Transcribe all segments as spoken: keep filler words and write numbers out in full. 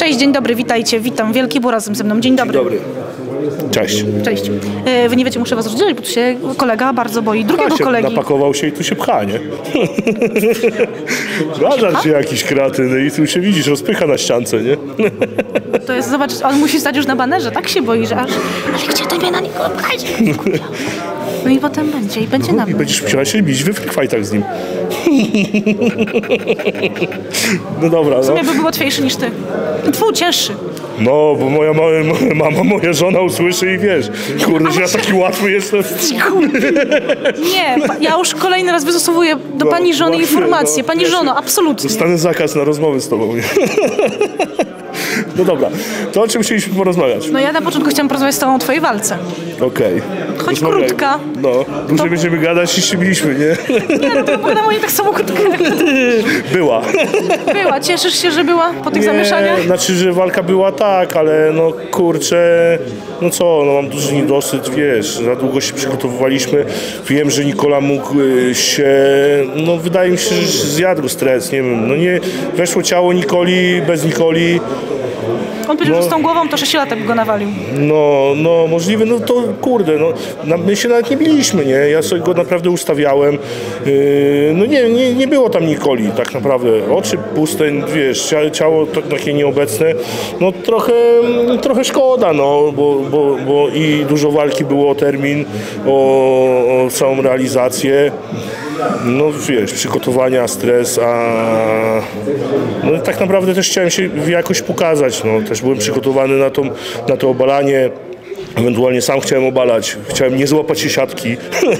Cześć, dzień dobry, witajcie, witam. Wielki był razem ze mną. Dzień dobry. Dzień dobry. Cześć. Cześć. E, wy nie wiecie, muszę was rozdzielić, bo tu się kolega bardzo boi drugiego się kolegi. Napakował się i tu się pcha, nie? Zdarza się jakiś kreatyny i tu się widzisz, rozpycha na ściance, nie? To jest, zobacz, on musi stać już na banerze, tak się boi, że aż... Ale gdzie to mnie na niego pchać? No i potem będzie, i będzie No, na i będziesz musiała się bić we free-fightach z nim. No dobra, no. W sumie by był łatwiejszy niż ty. Twój cięższy. No, bo moja, moja, moja mama, moja żona usłyszy i wiesz, kurde, że ja taki łatwy jestem. Nie, pa- ja już kolejny raz wystosowuję do No, pani żony właśnie, informację. no, Pani ja się- żono, absolutnie. Dostanę zakaz na rozmowy z tobą, nie? No dobra, to o czym chcieliśmy porozmawiać? No ja na początku chciałam porozmawiać z tobą o twojej walce. Okej. Choć Rozmawiaj. krótka. No, dłużej To- będziemy gadać niż się biliśmy, nie? Nie, no to była na moje tak samo krótka. Była. Była, cieszysz się, że była po tych zamieszaniach? Znaczy, że walka była tak, ale no kurczę, no co, no mam duży niedosyt, wiesz, za długo się przygotowywaliśmy. Wiem, że Nikola mógł y, się, no wydaje mi się, że zjadł stres, nie wiem, no nie, weszło ciało Nikoli, bez Nikoli. On powiedział, No. że z tą głową to sześciolatek go nawalił. No, no możliwe, no to kurde, no na- my się nawet nie biliśmy, nie? Ja sobie go naprawdę ustawiałem. Yy, no nie, nie, nie było tam Nikoli tak naprawdę. Oczy puste, wiesz, cia- ciało to takie nieobecne. No trochę, trochę szkoda, no, bo, bo, bo i dużo walki było o termin, o, o całą realizację. No wiesz, przygotowania, stres, a no tak naprawdę też chciałem się jakoś pokazać, no też byłem przygotowany na, tą, na to obalanie, ewentualnie sam chciałem obalać, chciałem nie złapać się siatki.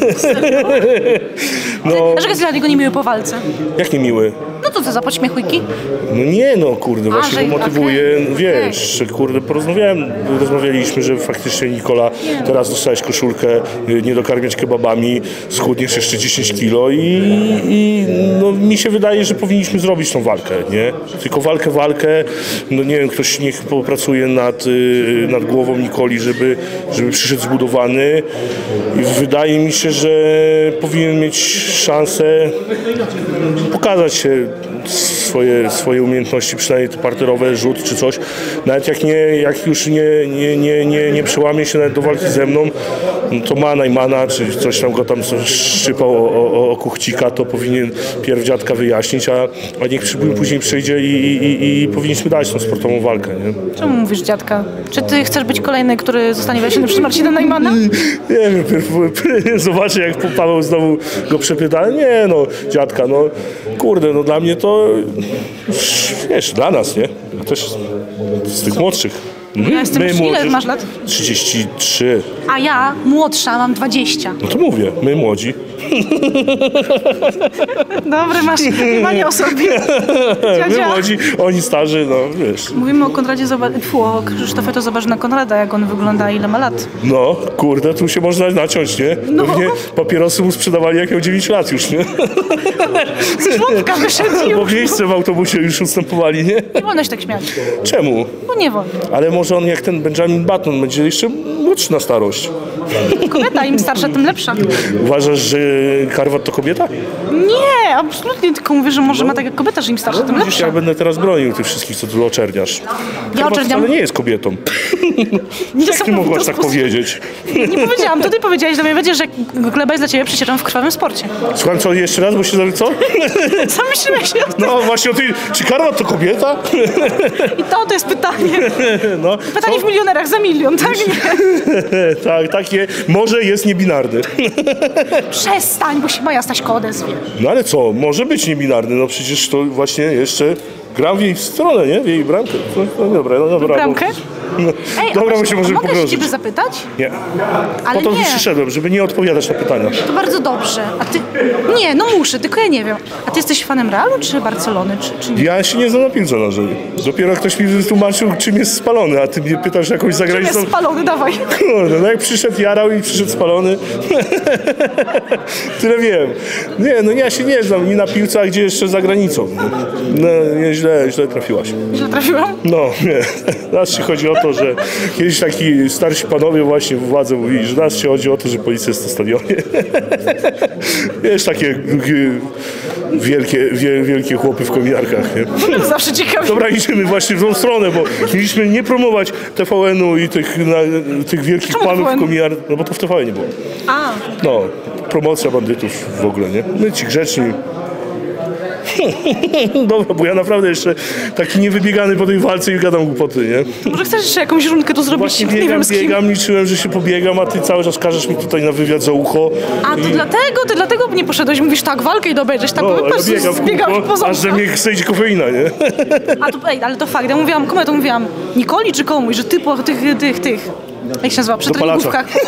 No, Dlaczego jest dla niego niemiły po walce? jak niemiły. No to co za podśmiechujki? No nie no, kurde, właśnie że- go motywuję, okej, wiesz, że kurde, porozmawiałem, rozmawialiśmy, że faktycznie Nikola, teraz dostałeś koszulkę, y, nie dokarmiać kebabami, schudniesz jeszcze dziesięć kilo i, i no, mi się wydaje, że powinniśmy zrobić tą walkę, nie? Tylko walkę, walkę, no nie wiem, ktoś niech popracuje nad, y, nad głową Nikoli, żeby, żeby przyszedł zbudowany i wydaje mi się, że powinien mieć szansę pokazać się swoje, swoje umiejętności, przynajmniej te parterowe, rzut czy coś. Nawet jak, nie, jak już nie, nie, nie, nie, nie przełamie się nawet do walki ze mną, no to ma Najmana, czy coś tam go tam szczypał o, o, o kuchcika, to powinien pierw dziadka wyjaśnić, a, a niech przy, później przyjdzie i, i, i powinniśmy dać tą sportową walkę. Nie? Czemu mówisz dziadka? Czy ty chcesz być kolejny, który zostanie wyjaśniony przez Marcina Najmana? Nie wiem, pierw zobaczę jak Paweł znowu go przepyta. Nie no, dziadka, no kurde, no dla mnie to, wiesz, dla nas, nie? Ja też z tych młodszych. Ja jestem już, ile masz lat? trzydzieści trzy. A ja, młodsza, mam dwadzieścia. No to mówię, my młodzi. Dobry masz mniemanie o sobie. My Dziadzia. młodzi, oni starzy, no wiesz. Mówimy o Konradzie, zoba- Tfu, o Krzysztofie, to zobacz na Konrada, jak on wygląda, ile ma lat. No, kurde, tu się można naciąć, nie? No. Pewnie papierosy mu sprzedawali jak miał dziewięć lat już, nie? Z żłobka wyszedł i Bo już. miejsce w autobusie już ustępowali, nie? Nie wolno się tak śmiać. Czemu? Bo nie wolno. Ale może on jak ten Benjamin Button będzie jeszcze młodszy na starość. Kobieta, im starsza, tym lepsza. Uważasz, że Karwat to kobieta? Nie, absolutnie, tylko mówię, że może ma tak jak kobieta, że im starsza, tym Widzisz, lepsza. ja będę teraz bronił tych wszystkich, co tu oczerniasz. Karwat oczerniam. wcale nie jest kobietą. Nie Jak ty są mogłaś w tak sposób- powiedzieć? Nie powiedziałam, to ty powiedziałeś do mnie, będzie, że gleba jest dla ciebie przysiadem w krwawym sporcie. Słucham, co jeszcze raz, bo się zawie- co? Co myślisz? No właśnie o tej, czy Karwat to kobieta? I to, to jest pytanie. No, Pytanie w milionerach za milion, tak? Nie. tak, takie, może jest niebinarny. Przestań, bo się moja Staśko odezwie. No ale co, może być niebinarny, no przecież to właśnie jeszcze gram w jej stronę, nie? W jej bramkę. No, no dobra, no dobra. Bramkę? No, Ej, dobra, a bo się możemy mogę się pogrążyć. ciebie zapytać? Nie. Ale Po to nie. przyszedłem, żeby nie odpowiadać na pytania. To bardzo dobrze. A ty... Nie, no muszę, tylko ja nie wiem. A ty jesteś fanem Realu czy Barcelony, czy, czy nie? Ja się nie znam na piłce nożnej. Dopiero ktoś mi wytłumaczył, czym jest spalony, a ty mnie pytasz jakąś Czym zagraniczną... jest spalony, dawaj. Kurde, no jak przyszedł jarał i przyszedł spalony. Tyle wiem. Nie, no ja się nie znam ni na piłce, a gdzie jeszcze za granicą. No, nie, źle, źle trafiłaś. Źle trafiłam? No, nie. Nas się chodzi o to, że kiedyś taki starsi panowie właśnie w władze mówili, że nas się chodzi o to, że policja jest na stadionie. Wiesz, takie... wielkie, wie, wielkie chłopy w kominiarkach, nie? To zawsze ciekawe. Dobra, idziemy właśnie w tą stronę, bo mieliśmy nie promować T V N-u i tych, na, tych wielkich Czemu panów T V N? w kominiarkach, no bo to w T V N nie było. A, No, promocja bandytów w ogóle, nie? My ci grzeczni. Dobra, bo ja naprawdę jeszcze taki niewybiegany po tej walce i gadam głupoty, nie? może chcesz jeszcze jakąś rundkę tu zrobić? Właśnie nie biegam, wiem z kim. biegam, liczyłem, że się pobiegam, a ty cały czas każesz mi tutaj na wywiad za ucho. A to I... dlatego, ty dlatego nie poszedłeś, mówisz tak, walkę i obejrzeć, tak, No, bo a po ja prostu biegam w zbiegałeś kółko, poza aż że mnie chce iść kofeina, nie? A to, ej, ale to fakt, ja mówiłam, komu ja to mówiłam? Nikoli czy komuś, że ty po tych, tych, tych, jak się nazywa, przy Dopalacza. treningówkach.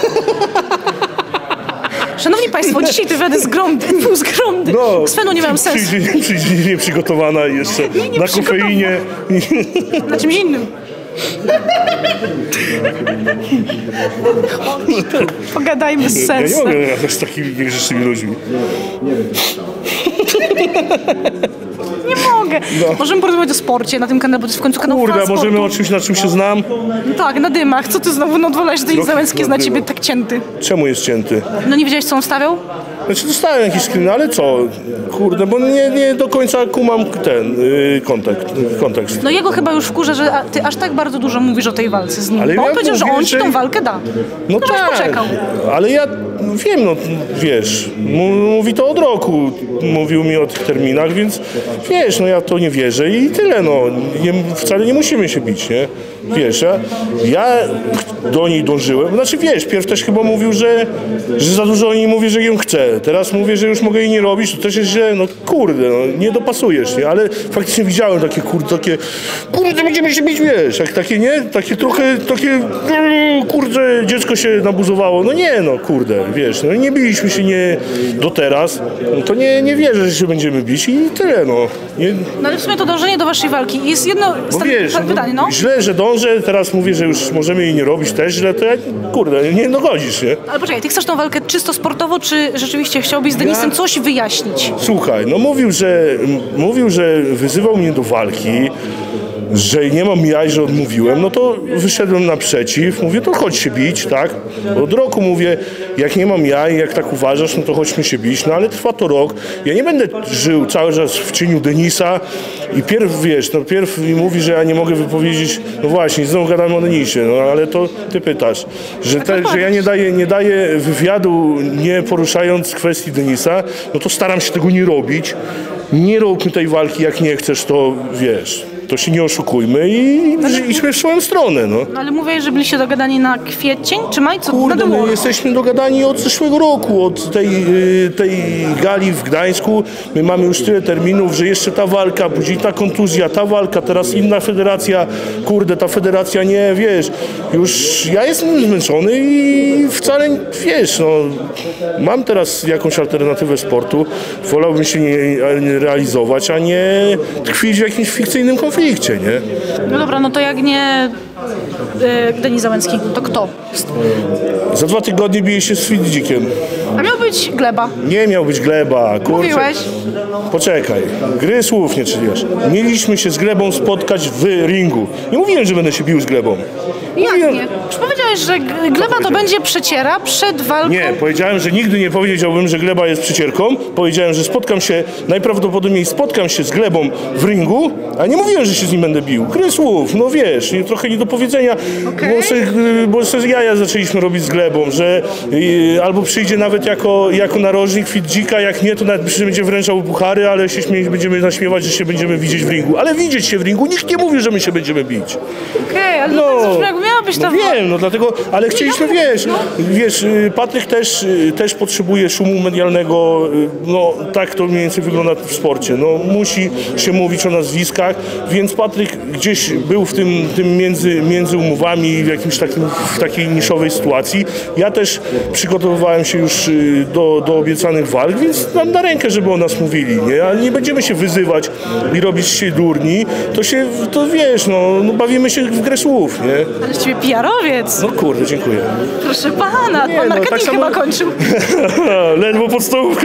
Szanowni Państwo, dzisiaj te wywiady z gromdy, z gromdy. No, Z fenu nie miałem sensu. Przyjdzie, przyjdzie nieprzygotowana i jeszcze Nie, nie na kofeinie. Na czymś innym. Pogadajmy z Ja nie sensem. mogę gadać z takimi niegrzecznymi ludźmi. Nie mogę. No. Możemy porozmawiać o sporcie na tym kanale, bo to jest w końcu kanał Kurde, fan a możemy sportu. o czymś, na czym się znam? No tak, na dymach. Co ty znowu nadwolałeś, że Denis Roki Załęcki jest na na ciebie dymach. tak cięty? Czemu jest cięty? No nie wiedziałeś, co on stawiał? Znaczy dostałem jakiś screen, ale co? Kurde, bo nie, nie do końca kumam ten yy, kontekst, kontekst. No jego chyba już wkurza, że a- ty aż tak bardzo dużo mówisz o tej walce z nim. Ale Bo on ja powiedział, że mówię, on ci że- tą walkę da. No żebyś tak, poczekał. ale ja wiem, no wiesz, mu- mówi to od roku, mówił mi o tych terminach, więc wiesz, no ja w to nie wierzę i tyle, no, nie, wcale nie musimy się bić, nie? Wiesz, ja, ja do niej dążyłem, znaczy wiesz, pierw też chyba mówił, że, że za dużo o niej mówi, że ją chcę, teraz mówię, że już mogę jej nie robić, to też jest, że no kurde, no, nie dopasujesz, nie? Ale faktycznie widziałem takie kurde, takie, kurde, będziemy się bić, wiesz, jak takie, nie? Takie trochę, takie, mm, kurde, dziecko się nabuzowało, no nie, no kurde, wiesz, no nie biliśmy się nie do teraz, no to nie, nie wierzę, że się będziemy bić i tyle, no. Nie, No ale w sumie to dążenie do waszej walki jest jedno bo sta- wiesz, pa- pytanie, no. źle, że dążę, teraz mówię, że już możemy jej nie robić też źle, to ja, kurde, nie dogodzisz, nie? Ale poczekaj, ty chcesz tą walkę czysto sportowo, czy rzeczywiście chciałbyś z Denisem coś wyjaśnić? Słuchaj, no mówił, że m- mówił, że wyzywał mnie do walki, że nie mam jaj, że odmówiłem, no to wyszedłem naprzeciw, mówię, to chodź się bić, tak? Od roku mówię, jak nie mam jaj, jak tak uważasz, no to chodźmy się bić, no ale trwa to rok, ja nie będę żył cały czas w cieniu Denisa i pierw, wiesz, no pierw mi mówi, że ja nie mogę wypowiedzieć, no właśnie, znowu gadamy o Denisie, no ale to ty pytasz, że, te, że ja nie daję, nie daję wywiadu, nie poruszając kwestii Denisa, no to staram się tego nie robić, nie róbmy tej walki, jak nie chcesz, to wiesz, to się nie oszukujmy i idźmy w swoją stronę, no. No ale mówię, że byliście dogadani na kwiecień, czy maj? Co? Kurde, na my dół. jesteśmy dogadani od zeszłego roku, od tej, y, tej gali w Gdańsku. My mamy już tyle terminów, że jeszcze ta walka, później ta kontuzja, ta walka, teraz inna federacja. Kurde, ta federacja nie, wiesz, już ja jestem zmęczony i wcale, wiesz, no, mam teraz jakąś alternatywę sportu. Wolałbym się nie, nie realizować, a nie tkwić w jakimś fikcyjnym konflikcie, nie? No dobra, no to jak nie y, Denis Załęcki, to kto? Za dwa tygodnie bije się z Swiddzikiem. A miał być Gleba. Nie miał być Gleba, kurczę. Mówiłeś. Poczekaj, gry słów nie czynisz. Mieliśmy się z Glebą spotkać w ringu. Nie mówiłem, że będę się bił z Glebą. Jak Mówiłem- nie? Już powiedziałeś, że G- Gleba to powiedziałem? będzie przeciera przed walką. Nie, powiedziałem, że nigdy nie powiedziałbym, że Gleba jest przycierką. Powiedziałem, że spotkam się, najprawdopodobniej spotkam się z Glebą w ringu, a nie mówiłem, że się z nim będę bił. Gry słów, no wiesz, nie- trochę nie do powiedzenia, Okej. bo, se, bo se jaja zaczęliśmy robić z Glebą, że y, albo przyjdzie nawet jako, jako narożnik Fidzika, jak nie, to nawet będzie wręczał puchary, ale się śmie- będziemy naśmiewać, że się będziemy widzieć w ringu. Ale widzieć się w ringu, nikt nie mówi, że my się będziemy bić. Okej, ale No, no, to jak miała być ta no wiem, no dlatego, ale chcieliśmy, wiesz, wiesz, y, Patryk też, y, też potrzebuje szumu medialnego, y, no tak to mniej więcej wygląda w sporcie, no musi się mówić o nazwiskach, więc Patryk gdzieś był w tym, tym między, między umowami w jakimś takim, w takiej niszowej sytuacji. Ja też przygotowywałem się już y, do, do obiecanych walk, więc nam na rękę, żeby o nas mówili, nie? Ale nie będziemy się wyzywać i robić się durni, to się, to wiesz, no, no bawimy się w grę słów, nie? Ale z ciebie P R-owiec. No kurde, dziękuję. Proszę pana, Nie, pan no, marketing tak samo- chyba kończył. Ledwo podstawówkę.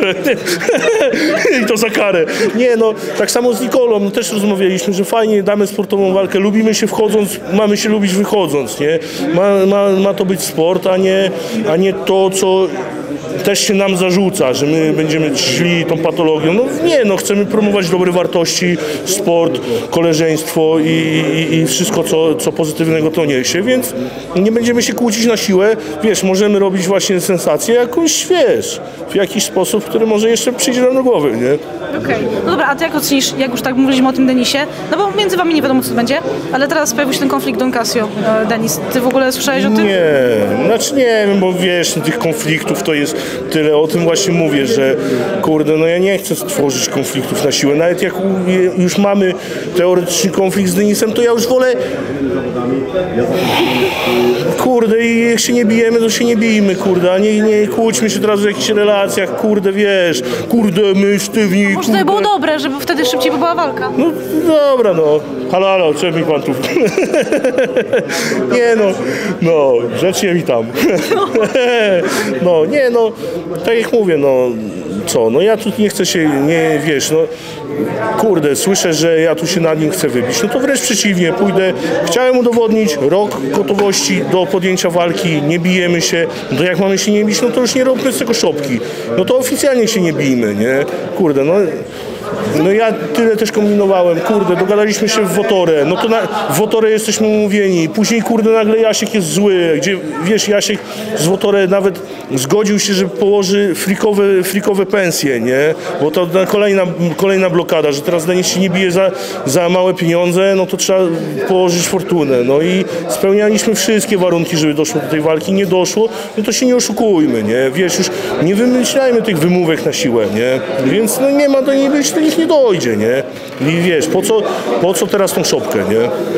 I to za karę. Nie no, tak samo z Nikolą, no też rozmawialiśmy, że fajnie damy sportową walkę, lubimy się wchodząc, mamy się lubić wychodząc, nie? Ma, ma, ma to być sport, a nie, a nie to, co też się nam zarzuca, że my będziemy szli tą patologią. No nie, no chcemy promować dobre wartości, sport, koleżeństwo i, i, i wszystko, co, co pozytywnego to niesie, więc nie będziemy się kłócić na siłę. Wiesz, możemy robić właśnie sensację jakąś, wiesz, w jakiś sposób, który może jeszcze przyjdzie nam do głowy, nie? Okej. No dobra, a ty jak ocenisz, jak już tak mówiliśmy o tym Denisie, no bo między wami nie wiadomo co to będzie, ale teraz pojawił się ten konflikt Don Casio, e, Denis. Ty w ogóle słyszałeś o tym? Nie, znaczy nie wiem, bo wiesz, tych konfliktów to jest tyle, o tym właśnie mówię, że kurde, no ja nie chcę stworzyć konfliktów na siłę, nawet jak u- już mamy teoretyczny konflikt z Denisem, to ja już wolę kurde, i jak się nie bijemy, to się nie bijmy, kurde, a nie, nie kłóćmy się teraz w jakichś relacjach, kurde, wiesz, kurde, my sztywni, Może to kurde. by było dobre, żeby wtedy szybciej by była walka. No dobra, no. Halo, halo, czemu mi pan tu? Nie no, no, grzecznie mi tam. No, nie no, tak jak mówię, no, co, no ja tu nie chcę się, nie, wiesz, no, kurde, słyszę, że ja tu się nad nim chcę wybić, no to wręcz przeciwnie, pójdę, chciałem udowodnić rok gotowości do podjęcia walki, nie bijemy się, no to jak mamy się nie bić, no to już nie róbmy z tego szopki, no to oficjalnie się nie bijmy, nie, kurde, no. No ja tyle też kombinowałem, kurde, dogadaliśmy się w Wotorę, no to na, w Wotorę jesteśmy umówieni, później kurde nagle Jasiek jest zły, gdzie wiesz, Jasiek z Wotorę nawet zgodził się, że położy frikowe, frikowe pensje, nie, bo to kolejna, kolejna blokada, że teraz Denis się nie bije za, za małe pieniądze, no to trzeba położyć fortunę, no i spełnialiśmy wszystkie warunki, żeby doszło do tej walki, nie doszło, no to się nie oszukujmy, nie, wiesz, już nie wymyślajmy tych wymówek na siłę, nie, więc no nie ma do niej być, do nich nie dojdzie, nie? I wiesz, po co, po co teraz tą szopkę, nie?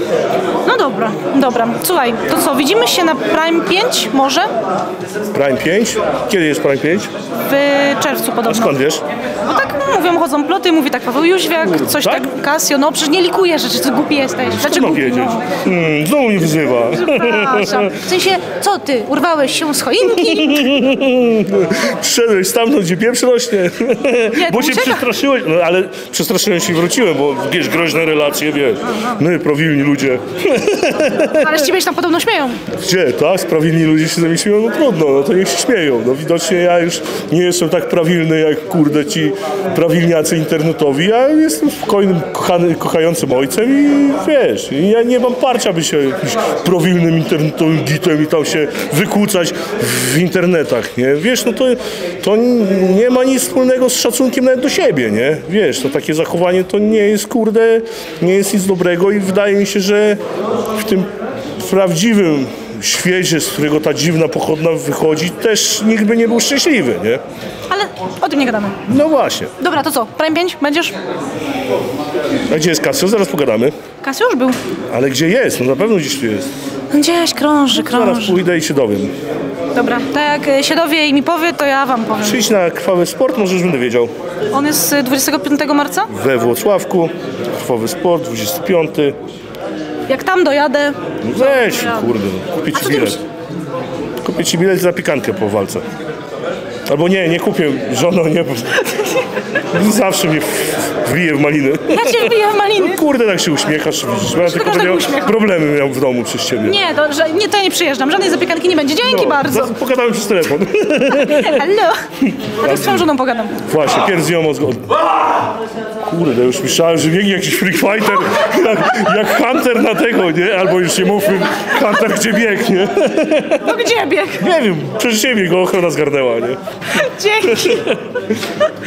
No dobra, dobra. Słuchaj, to co, widzimy się na Prime pięć może? Prime pięć? Kiedy jest Prime pięć? W czerwcu A podobno. skąd wiesz? Bo tak mówią, chodzą ploty, mówi tak Paweł Jóźwiak, coś tak? tak, Casio, no przecież nie likuje rzeczy, ty głupi jesteś. Skąd Znaczy mam głupi, wiedzieć? no. Hmm, znowu mnie wyzywa. Przepraszam. W sensie, co ty, urwałeś się z choinki? Przyszedłeś stamtąd, gdzie pieprz rośnie. Nie, Bo to się ucieka. przestraszyłeś. No ale przestraszyłem się i wróciłem, bo wiesz, groźne relacje, wiesz. My, prawilni ludzie. Ale z ciebie się tam podobno śmieją. Gdzie, tak? Sprawilni ludzie się ze mnie śmieją? No trudno, no to niech się śmieją. No widocznie ja już nie jestem tak prawilny jak, kurde, ci prawilniacy internetowi. Ja jestem spokojnym, kochany, kochającym ojcem i wiesz, i ja nie mam parcia, by się jakimś prawilnym internetowym gitem i tam się wykłócać w internetach, nie? Wiesz, no to, to nie ma nic wspólnego z szacunkiem nawet do siebie, nie? Wiesz, to takie zachowanie to nie jest, kurde, nie jest nic dobrego i wydaje mi się, że w tym prawdziwym świecie, z którego ta dziwna pochodna wychodzi, też nikt by nie był szczęśliwy, nie? Ale o tym nie gadamy. No właśnie. Dobra, to co, Prime pięć będziesz? A gdzie jest Casio? Zaraz pogadamy. Casio już był. Ale gdzie jest? No na pewno gdzieś tu jest. Gdzieś krąży, Zaraz krąży. pójdę i się dowiem. Dobra, tak jak się dowie i mi powie, to ja wam powiem. Przyjdź na Krwawy Sport, może już będę wiedział. On jest y, dwudziestego piątego marca? We Włocławku, Krwawy Sport, dwudziesty piąty. Jak tam dojadę, Weź, kurde, kupię A ci co ty bilet. Kupię ci bilet za pikankę po walce. Albo nie, nie kupię, żono, nie. Zawsze mnie wbije w maliny. ja cię wbiję w maliny. Kurde, tak się uśmiechasz, widzisz. Bo ja tylko każdego miał, uśmiecha. problemy miał w domu przez ciebie. Nie, to, że, nie, to ja nie przyjeżdżam, żadnej zapiekanki nie będzie. Dzięki No, bardzo. za- Pogadamy przez telefon. Hallo. A tak z twoją żoną pogadam. Właśnie, pierw z nią o zgodę. Kurde, już myślałem, że biegnie jakiś freak fighter, jak, jak Hunter na tego, nie? Albo już nie mówmy, Hunter gdzie biegnie. No gdzie bieg? Nie wiem, przez ciebie go ochrona zgarnęła, nie? Dzięki.